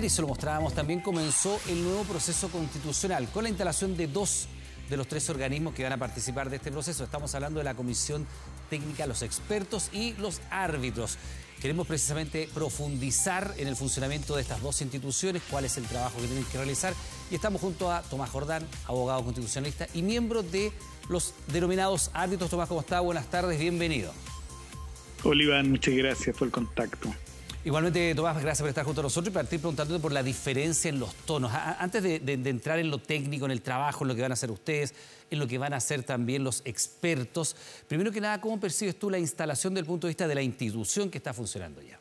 y se lo mostrábamos también, comenzó el nuevo proceso constitucional con la instalación de dos de los tres organismos que van a participar de este proceso. Estamos hablando de la Comisión Técnica, los expertos y los árbitros. Queremos precisamente profundizar en el funcionamiento de estas dos instituciones, cuál es el trabajo que tienen que realizar. Y estamos junto a Tomás Jordán, abogado constitucionalista y miembro de los denominados árbitros. Tomás, ¿cómo está? Buenas tardes, bienvenido. Hola Iván, muchas gracias por el contacto. Igualmente, Tomás, gracias por estar junto a nosotros y partir preguntándote por la diferencia en los tonos. Antes de entrar en lo técnico, en el trabajo, en lo que van a hacer ustedes, en lo que van a hacer también los expertos, primero que nada, ¿cómo percibes tú la instalación desde el punto de vista de la institución que está funcionando ya?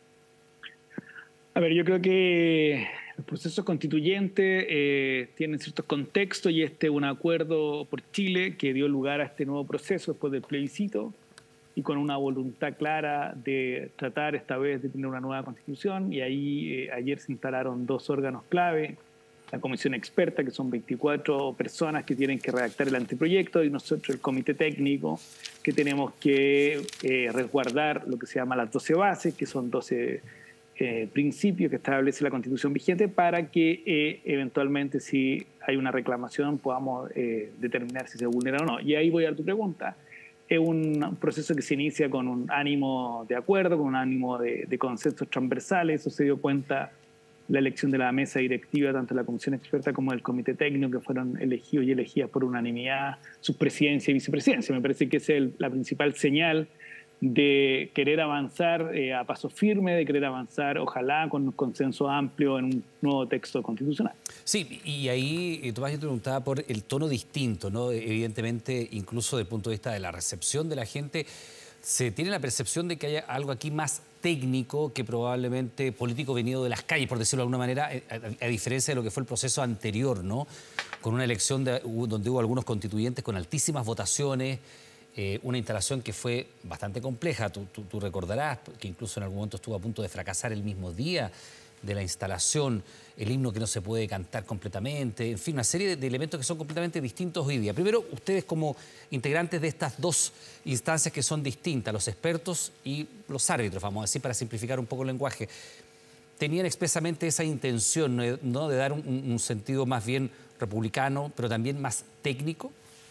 A ver, yo creo que los procesos constituyentes tienen ciertos contextos y este es un acuerdo por Chile que dio lugar a este nuevo proceso después del plebiscito y con una voluntad clara de tratar esta vez de tener una nueva constitución. Y ahí ayer se instalaron dos órganos clave, la comisión experta, que son 24 personas que tienen que redactar el anteproyecto, y nosotros el comité técnico, que tenemos que resguardar lo que se llama las 12 bases, que son 12 principios que establece la constitución vigente, para que eventualmente, si hay una reclamación, podamos determinar si se vulnera o no. Y ahí voy a tu pregunta. Es un proceso que se inicia con un ánimo de acuerdo, con un ánimo de consensos transversales. Eso se dio cuenta la elección de la mesa directiva, tanto de la comisión experta como del comité técnico, que fueron elegidos y elegidas por unanimidad, sus presidencia y vicepresidencia. Me parece que esa es la principal señal de querer avanzar a paso firme, de querer avanzar, ojalá, con un consenso amplio en un nuevo texto constitucional. Sí, y ahí Tomás, yo te preguntaba por el tono distinto, ¿no? Evidentemente, incluso desde el punto de vista de la recepción de la gente, se tiene la percepción de que hay algo aquí más técnico que probablemente político venido de las calles, por decirlo de alguna manera, a diferencia de lo que fue el proceso anterior, ¿no? Con una elección donde hubo algunos constituyentes con altísimas votaciones, una instalación que fue bastante compleja. Tú recordarás que incluso en algún momento estuvo a punto de fracasar el mismo día de la instalación, el himno que no se puede cantar completamente, en fin, una serie de elementos que son completamente distintos hoy día. Primero, ustedes como integrantes de estas dos instancias que son distintas, los expertos y los árbitros, vamos a decir, para simplificar un poco el lenguaje, tenían expresamente esa intención, ¿no?, de dar un sentido más bien republicano, pero también más técnico.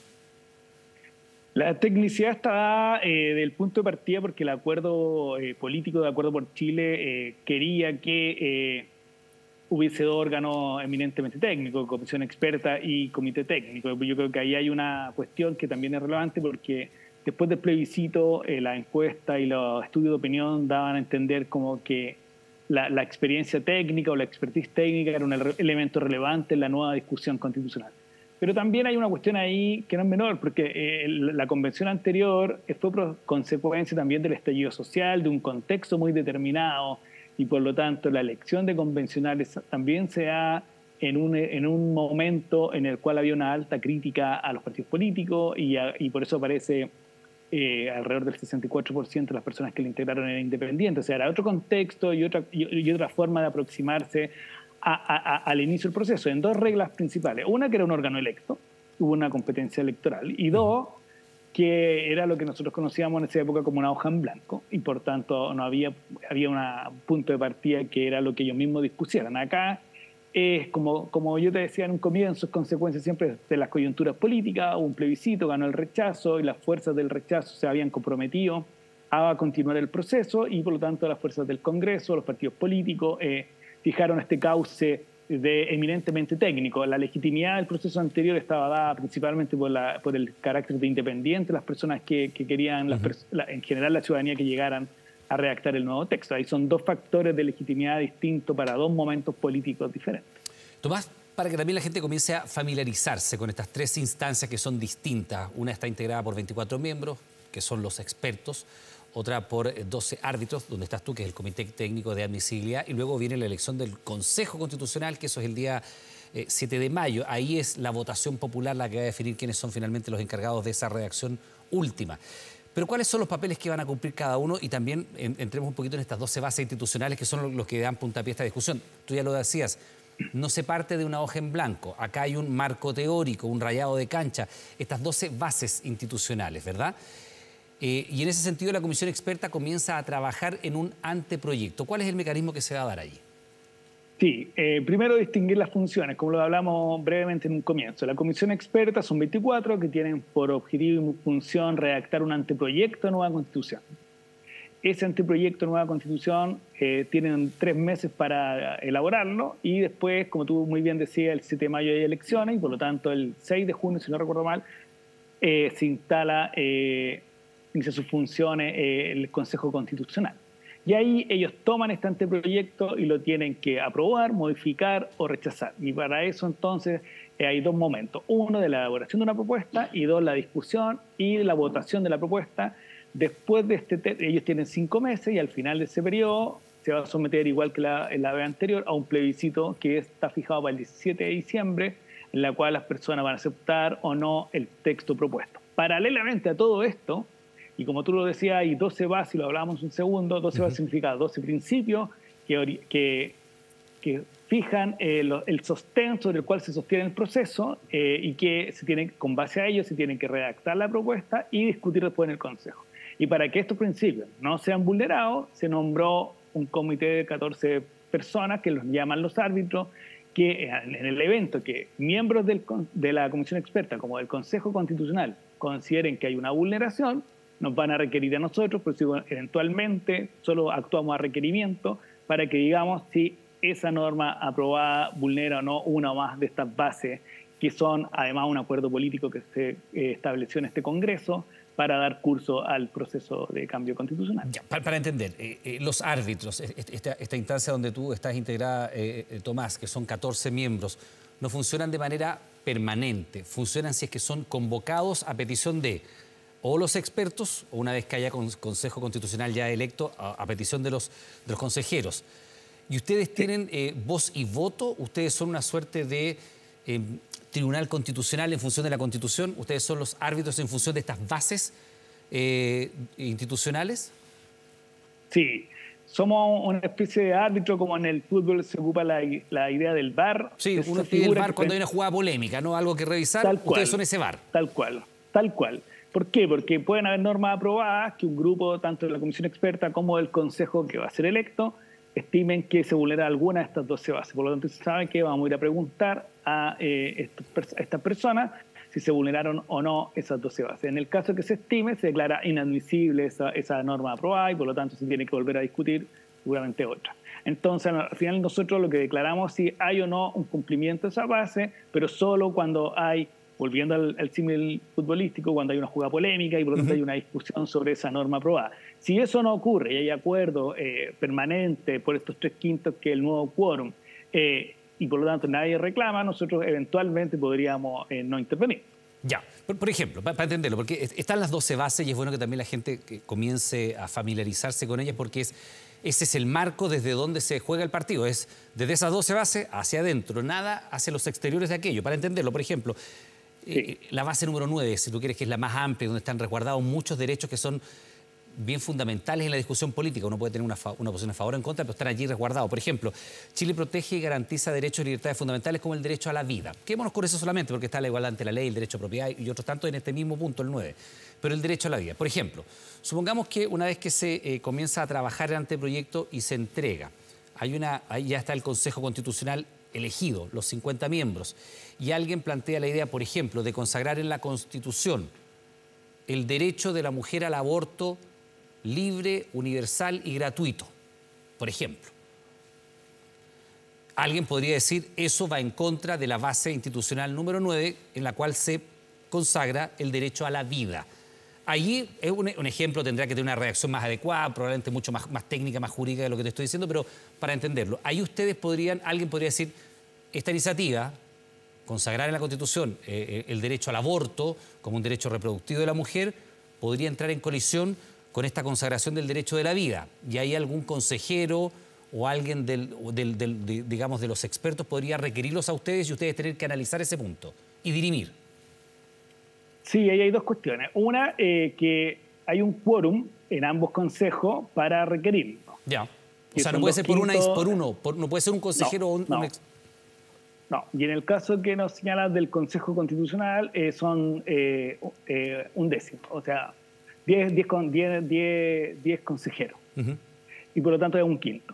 La tecnicidad está dada del punto de partida porque el acuerdo político de Acuerdo por Chile quería que hubiese dos órganos eminentemente técnicos, comisión experta y comité técnico. Yo creo que ahí hay una cuestión que también es relevante porque después del plebiscito la encuesta y los estudios de opinión daban a entender como que la experiencia técnica o la expertise técnica era un elemento relevante en la nueva discusión constitucional. Pero también hay una cuestión ahí que no es menor, porque la convención anterior fue consecuencia también del estallido social, de un contexto muy determinado, y por lo tanto la elección de convencionales también se da en un momento en el cual había una alta crítica a los partidos políticos, y por eso aparece alrededor del 64% de las personas que lo integraron eran independientes. O sea, era otro contexto y otra forma de aproximarse al inicio del proceso, en dos reglas principales. Una, que era un órgano electo, hubo una competencia electoral, y dos, que era lo que nosotros conocíamos en esa época como una hoja en blanco, y por tanto no había un punto de partida que era lo que ellos mismos dispusieran. Acá es como yo te decía en un comienzo, es consecuencia siempre de las coyunturas políticas. Hubo un plebiscito, ganó el rechazo, y las fuerzas del rechazo se habían comprometido a continuar el proceso, y por lo tanto las fuerzas del Congreso, los partidos políticos, fijaron este cauce eminentemente técnico. La legitimidad del proceso anterior estaba dada principalmente por el carácter de independiente, las personas que querían, en general la ciudadanía, que llegaran a redactar el nuevo texto. Ahí son dos factores de legitimidad distintos para dos momentos políticos diferentes. Tomás, para que también la gente comience a familiarizarse con estas tres instancias que son distintas, una está integrada por 24 miembros, que son los expertos, otra por 12 árbitros, donde estás tú, que es el Comité Técnico de Admisibilidad, y luego viene la elección del Consejo Constitucional, que eso es el día 7 de mayo. Ahí es la votación popular la que va a definir quiénes son finalmente los encargados de esa redacción última. Pero ¿cuáles son los papeles que van a cumplir cada uno? Y también entremos un poquito en estas 12 bases institucionales que son los que dan puntapié a esta discusión. Tú ya lo decías, no se parte de una hoja en blanco. Acá hay un marco teórico, un rayado de cancha, estas 12 bases institucionales, ¿verdad? Y en ese sentido la comisión experta comienza a trabajar en un anteproyecto. ¿Cuál es el mecanismo que se va a dar allí? Sí, primero distinguir las funciones, como lo hablamos brevemente en un comienzo. La comisión experta son 24 que tienen por objetivo y función redactar un anteproyecto de nueva constitución. Ese anteproyecto de nueva constitución tienen 3 meses para elaborarlo y después, como tú muy bien decías, el 7 de mayo hay elecciones y por lo tanto el 6 de junio, si no recuerdo mal, se inicia sus funciones el Consejo Constitucional. Y ahí ellos toman este anteproyecto y lo tienen que aprobar, modificar o rechazar. Y para eso entonces hay 2 momentos. Uno, de la elaboración de una propuesta y 2, la discusión y la votación de la propuesta. Después de ellos tienen 5 meses y al final de ese periodo se va a someter, igual que la vez anterior, a un plebiscito que está fijado para el 17 de diciembre, en la cual las personas van a aceptar o no el texto propuesto. Paralelamente a todo esto, y como tú lo decías, hay 12 bases, y lo hablábamos un segundo, 12 bases significa 12 principios que fijan el sostén sobre el cual se sostiene el proceso y que con base a ello se tienen que redactar la propuesta y discutir después en el Consejo. Y para que estos principios no sean vulnerados, se nombró un comité de 14 personas que los llaman los árbitros, que en el evento que miembros de la Comisión Experta como del Consejo Constitucional consideren que hay una vulneración, nos van a requerir a nosotros, por si eventualmente solo actuamos a requerimiento para que digamos si esa norma aprobada vulnera o no una o más de estas bases, que son además un acuerdo político que se estableció en este Congreso para dar curso al proceso de cambio constitucional. Ya, para entender, los árbitros, esta instancia donde tú estás integrada, Tomás, que son 14 miembros, no funcionan de manera permanente, funcionan si es que son convocados a petición de o los expertos, o una vez que haya Consejo Constitucional ya electo, a petición de los consejeros. ¿Y ustedes tienen voz y voto? ¿Ustedes son una suerte de tribunal constitucional en función de la Constitución? ¿Ustedes son los árbitros en función de estas bases institucionales? Sí, somos una especie de árbitro, como en el fútbol se ocupa la idea del VAR. Sí, uno pide el VAR cuando hay una jugada polémica, ¿no? Algo que revisar. Tal cual, ustedes son ese VAR. Tal cual, tal cual. ¿Por qué? Porque pueden haber normas aprobadas que un grupo, tanto de la Comisión Experta como del Consejo que va a ser electo, estimen que se vulnera alguna de estas 12 bases. Por lo tanto, se sabe que vamos a ir a preguntar a estas personas si se vulneraron o no esas 12 bases. En el caso que se estime, se declara inadmisible esa norma aprobada y por lo tanto se tiene que volver a discutir seguramente otra. Entonces, al final nosotros lo que declaramos es si hay o no un cumplimiento de esa base, pero solo cuando hay, volviendo al símil futbolístico, cuando hay una jugada polémica y por lo tanto hay una discusión sobre esa norma aprobada. Si eso no ocurre y hay acuerdo permanente por estos 3/5 que es el nuevo quórum y por lo tanto nadie reclama, nosotros eventualmente podríamos no intervenir. Ya, por ejemplo, para entenderlo, porque están las 12 bases y es bueno que también la gente comience a familiarizarse con ellas porque ese es el marco desde donde se juega el partido, es desde esas 12 bases hacia adentro, nada hacia los exteriores de aquello. Para entenderlo, por ejemplo, sí, la base número 9, si tú quieres, que es la más amplia, donde están resguardados muchos derechos que son bien fundamentales en la discusión política. Uno puede tener una posición a favor o en contra, pero están allí resguardados. Por ejemplo, Chile protege y garantiza derechos y libertades fundamentales como el derecho a la vida. Quedémonos con eso solamente, porque está la igualdad ante la ley, el derecho a propiedad y otros tantos en este mismo punto, el 9. Pero el derecho a la vida. Por ejemplo, supongamos que una vez que se comienza a trabajar el anteproyecto y se entrega, ahí ya está el Consejo Constitucional elegido, los 50 miembros, y alguien plantea la idea, por ejemplo, de consagrar en la Constitución el derecho de la mujer al aborto libre, universal y gratuito, por ejemplo. Alguien podría decir, eso va en contra de la base institucional número 9, en la cual se consagra el derecho a la vida. Allí es un ejemplo, tendrá que tener una redacción más adecuada, probablemente mucho más técnica, más jurídica de lo que te estoy diciendo, pero para entenderlo, ahí alguien podría decir, esta iniciativa, consagrar en la Constitución el derecho al aborto como un derecho reproductivo de la mujer, podría entrar en colisión con esta consagración del derecho de la vida. Y ahí algún consejero o alguien digamos, de los expertos podría requerirlos a ustedes y ustedes tener que analizar ese punto y dirimir. Sí, ahí hay 2 cuestiones. Una, que hay un quórum en ambos consejos para requerirlo. Ya. O sea, no puede ser por uno, no puede ser un consejero o un No, y en el caso que nos señalas del Consejo Constitucional son un décimo, o sea, 10 consejeros. Y por lo tanto es un quinto.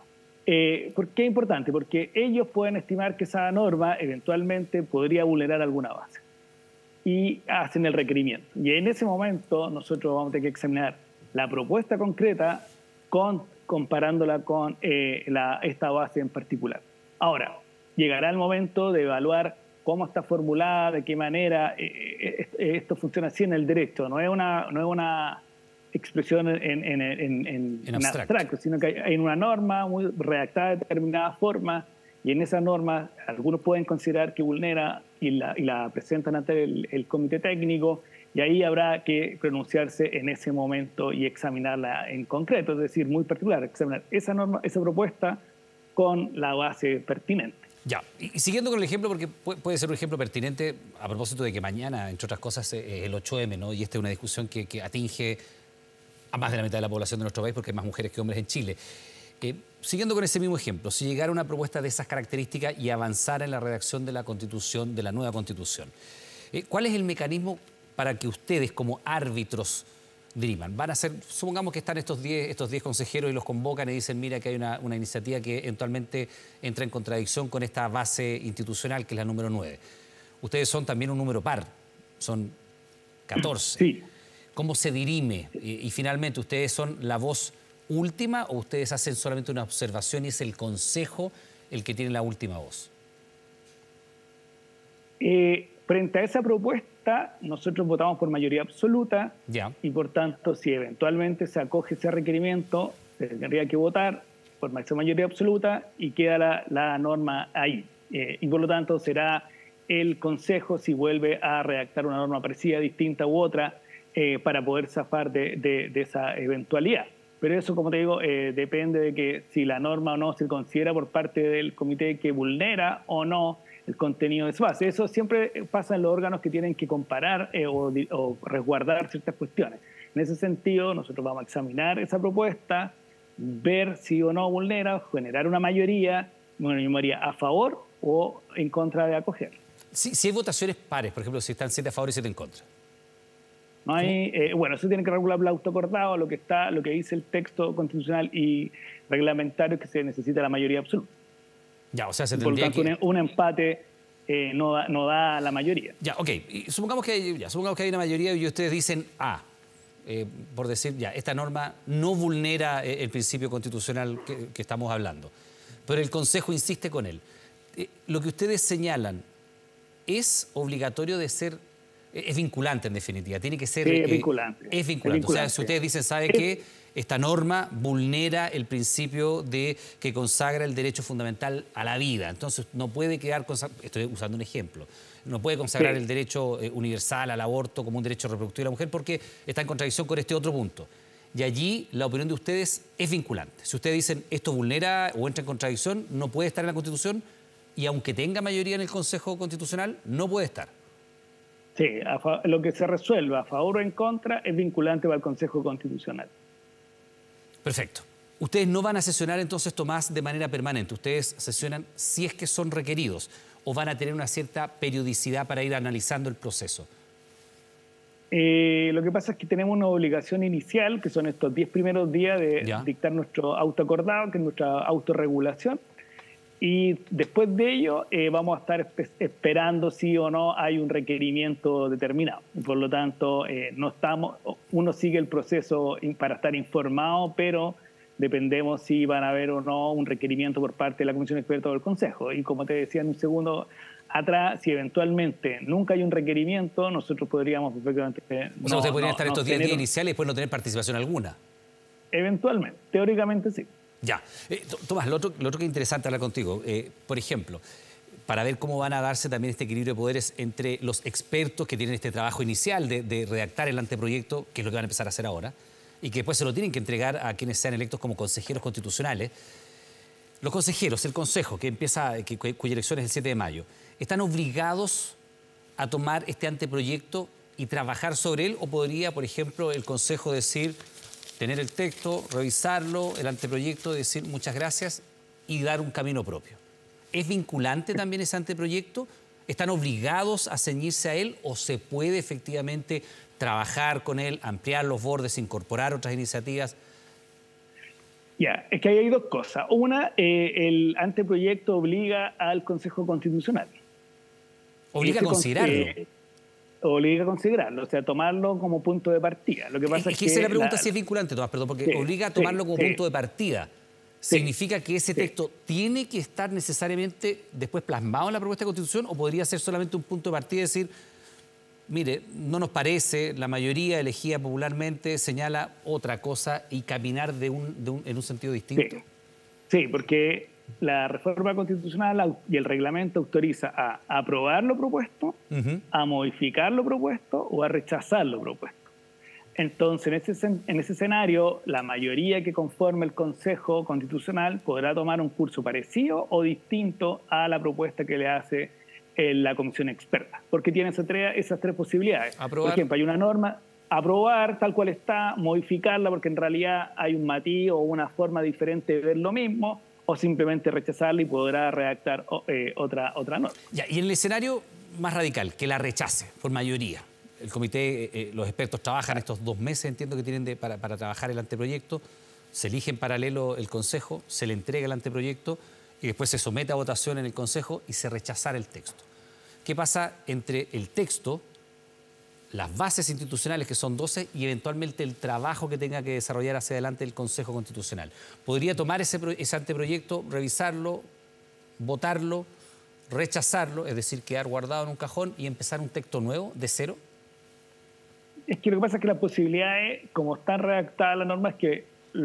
¿Por qué es importante? Porque ellos pueden estimar que esa norma eventualmente podría vulnerar alguna base y hacen el requerimiento. Y en ese momento nosotros vamos a tener que examinar la propuesta concreta comparándola con esta base en particular. Ahora, llegará el momento de evaluar cómo está formulada, de qué manera esto funciona así en el derecho. No es una expresión en abstracto, sino que hay una norma muy redactada de determinada forma, y en esa norma algunos pueden considerar que vulnera y la presentan ante el comité técnico, y ahí habrá que pronunciarse en ese momento y examinarla en concreto, es decir, muy particular, examinar esa norma, esa propuesta con la base pertinente. Ya, y siguiendo con el ejemplo, porque puede ser un ejemplo pertinente a propósito de que mañana, entre otras cosas, el 8M, ¿no? Y esta es una discusión que atinge a más de la mitad de la población de nuestro país, porque hay más mujeres que hombres en Chile. Siguiendo con ese mismo ejemplo, si llegara una propuesta de esas características y avanzara en la redacción de la Constitución, de la nueva Constitución, ¿cuál es el mecanismo para que ustedes, como árbitros, diriman? Van a ser, supongamos que están estos 10 consejeros y los convocan y dicen, mira que hay una iniciativa que eventualmente entra en contradicción con esta base institucional que es la número 9. Ustedes son también un número par, son 14. Sí. ¿Cómo se dirime? Y finalmente, ¿ustedes son la voz última o ustedes hacen solamente una observación y es el Consejo el que tiene la última voz? Frente a esa propuesta, nosotros votamos por mayoría absoluta. Ya. Y por tanto, si eventualmente se acoge ese requerimiento, se tendría que votar por mayoría absoluta y queda la norma ahí. Y por lo tanto, será el Consejo si vuelve a redactar una norma parecida, distinta u otra, para poder zafar de esa eventualidad. Pero eso, como te digo, depende de que si la norma o no se considera por parte del comité que vulnera o no el contenido de esa base. Eso siempre pasa en los órganos que tienen que comparar o resguardar ciertas cuestiones. En ese sentido, nosotros vamos a examinar esa propuesta, ver si o no vulnera, generar una mayoría a favor o en contra de acoger. Si hay votaciones pares, por ejemplo, si están 7 a favor y 7 en contra. No hay, bueno, eso tiene que regular el autoacordado, lo que dice el texto constitucional y reglamentario, que se necesita la mayoría absoluta. Ya, o sea, se por lo tendría tanto, un empate no da la mayoría. Ya, ok. Y supongamos que hay una mayoría y ustedes dicen A, por decir, ya, esta norma no vulnera el principio constitucional que estamos hablando, pero el Consejo insiste con él. Lo que ustedes señalan, ¿es obligatorio de ser... Es vinculante, en definitiva, tiene que ser... Sí, es vinculante. Es vinculante. O sea, si ustedes dicen, ¿sabe qué? Esta norma vulnera el principio que consagra el derecho fundamental a la vida. Entonces, no puede quedar... Estoy usando un ejemplo. No puede consagrar el derecho universal al aborto como un derecho reproductivo de la mujer porque está en contradicción con este otro punto. Y allí la opinión de ustedes es vinculante. Si ustedes dicen, esto vulnera o entra en contradicción, no puede estar en la Constitución y aunque tenga mayoría en el Consejo Constitucional, no puede estar. Sí, lo que se resuelva a favor o en contra es vinculante para el Consejo Constitucional. Perfecto. Ustedes no van a sesionar entonces, Tomás, de manera permanente. Ustedes sesionan si es que son requeridos o van a tener una cierta periodicidad para ir analizando el proceso. Lo que pasa es que tenemos una obligación inicial, que son estos 10 primeros días de dictar nuestro autoacordado, que es nuestra autorregulación. Y después de ello vamos a estar esperando si o no hay un requerimiento determinado. Por lo tanto, uno sigue el proceso para estar informado, pero dependemos si van a haber o no un requerimiento por parte de la Comisión Experta o del Consejo. Y como te decía en un segundo atrás, si eventualmente nunca hay un requerimiento, nosotros podríamos perfectamente... O sea, ustedes podrían estar estos 10 días iniciales y después no tener participación alguna. Eventualmente, teóricamente sí. Ya. Tomás, lo otro que es interesante hablar contigo, por ejemplo, para ver cómo van a darse también este equilibrio de poderes entre los expertos que tienen este trabajo inicial de redactar el anteproyecto, que es lo que van a empezar a hacer ahora, y que después se lo tienen que entregar a quienes sean electos como consejeros constitucionales. Los consejeros, el Consejo, cuya elección es el 7 de mayo, ¿están obligados a tomar este anteproyecto y trabajar sobre él? ¿O podría, por ejemplo, el Consejo decir... tener el texto, revisarlo, el anteproyecto, decir muchas gracias y dar un camino propio? ¿Es vinculante también ese anteproyecto? ¿Están obligados a ceñirse a él o se puede efectivamente trabajar con él, ampliar los bordes, incorporar otras iniciativas? Ya, es que ahí hay dos cosas. Una, el anteproyecto obliga al Consejo Constitucional. Obliga a considerarlo. Obliga a considerarlo, o sea, tomarlo como punto de partida. Lo que pasa es que esa es la pregunta si es vinculante, Tomás, perdón, porque obliga a tomarlo como punto de partida. ¿Significa que ese texto tiene que estar necesariamente después plasmado en la propuesta de Constitución o podría ser solamente un punto de partida y decir, mire, no nos parece, la mayoría elegida popularmente señala otra cosa y caminar en un sentido distinto? Sí, porque la reforma constitucional y el reglamento autoriza a aprobar lo propuesto, a modificar lo propuesto o a rechazar lo propuesto. Entonces, en ese escenario, la mayoría que conforme el Consejo Constitucional podrá tomar un curso parecido o distinto a la propuesta que le hace la comisión experta, porque tiene esas tres posibilidades. Aprobar. Por ejemplo, hay una norma, aprobar tal cual está, modificarla porque en realidad hay un matiz o una forma diferente de ver lo mismo, o simplemente rechazarla y podrá redactar otra norma. Ya, y en el escenario más radical, que la rechace por mayoría. El comité, los expertos trabajan estos 2 meses, entiendo que tienen para trabajar el anteproyecto, se elige en paralelo el Consejo, se le entrega el anteproyecto y después se somete a votación en el Consejo y se rechazara el texto. ¿Qué pasa entre el texto, las bases institucionales, que son 12, y eventualmente el trabajo que tenga que desarrollar hacia adelante el Consejo Constitucional? ¿Podría tomar ese anteproyecto, revisarlo, votarlo, rechazarlo, es decir, quedar guardado en un cajón y empezar un texto nuevo, de cero? Es que lo que pasa es que la posibilidad es, como está redactada la norma, es que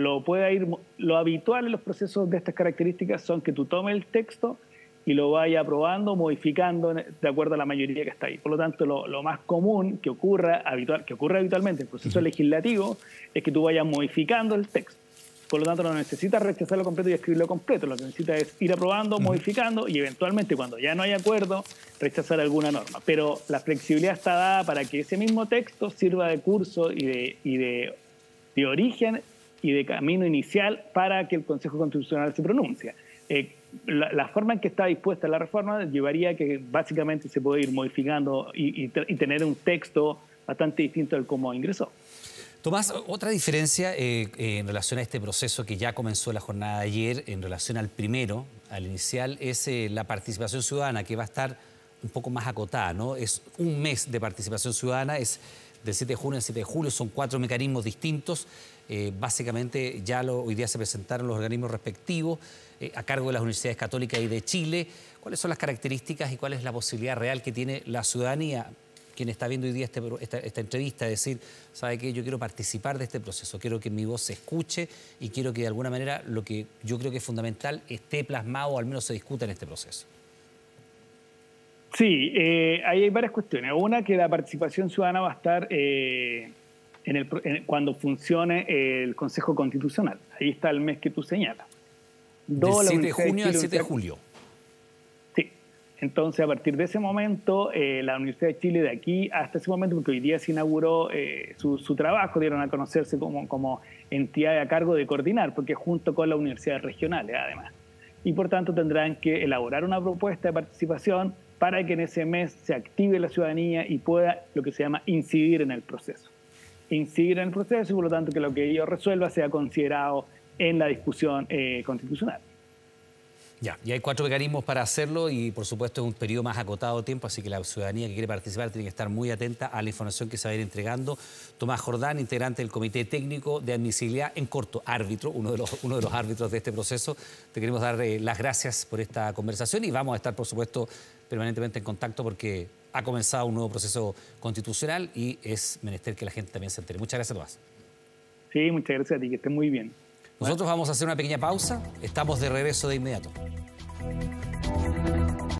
lo habitual en los procesos de estas características son que tú tomes el texto y lo vayas aprobando, modificando de acuerdo a la mayoría que está ahí. Por lo tanto, lo más común que ocurre habitualmente en el proceso legislativo es que tú vayas modificando el texto. Por lo tanto, no necesitas rechazarlo completo y escribirlo completo. Lo que necesitas es ir aprobando, modificando y eventualmente, cuando ya no hay acuerdo, rechazar alguna norma. Pero la flexibilidad está dada para que ese mismo texto sirva de curso y de origen y de camino inicial para que el Consejo Constitucional se pronuncie. La forma en que está dispuesta la reforma llevaría a que básicamente se puede ir modificando y tener un texto bastante distinto del cómo ingresó. Tomás, otra diferencia en relación a este proceso que ya comenzó la jornada de ayer, en relación al primero, al inicial, es la participación ciudadana, que va a estar un poco más acotada, ¿no? Es un mes de participación ciudadana, es del 7 de junio al 7 de julio, son 4 mecanismos distintos. Básicamente ya hoy día se presentaron los organismos respectivos a cargo de las universidades católicas y de Chile. ¿Cuáles son las características y cuál es la posibilidad real que tiene la ciudadanía, quien está viendo hoy día esta entrevista, de decir, ¿sabe qué? Yo quiero participar de este proceso, quiero que mi voz se escuche y quiero que de alguna manera lo que yo creo que es fundamental esté plasmado o al menos se discuta en este proceso? Sí, ahí hay varias cuestiones. Una, que la participación ciudadana va a estar cuando funcione el Consejo Constitucional. Ahí está el mes que tú señalas. Del 7 de junio al 7 de julio. Sí. Entonces, a partir de ese momento, la Universidad de Chile, de aquí hasta ese momento, porque hoy día se inauguró su trabajo, dieron a conocerse como entidad a cargo de coordinar, porque junto con las universidades regionales, además. Y por tanto, tendrán que elaborar una propuesta de participación para que en ese mes se active la ciudadanía y pueda, lo que se llama, incidir en el proceso. Incidir en el proceso y, por lo tanto, que lo que ellos resuelvan sea considerado en la discusión constitucional. Ya, y hay 4 mecanismos para hacerlo y, por supuesto, es un periodo más acotado de tiempo, así que la ciudadanía que quiere participar tiene que estar muy atenta a la información que se va a ir entregando. Tomás Jordán, integrante del Comité Técnico de Admisibilidad, en corto, árbitro, uno de los árbitros de este proceso. Te queremos dar las gracias por esta conversación y vamos a estar, por supuesto, permanentemente en contacto porque ha comenzado un nuevo proceso constitucional y es menester que la gente también se entere. Muchas gracias, Tomás. Sí, muchas gracias a ti, que estés muy bien. Nosotros vamos a hacer una pequeña pausa, estamos de regreso de inmediato.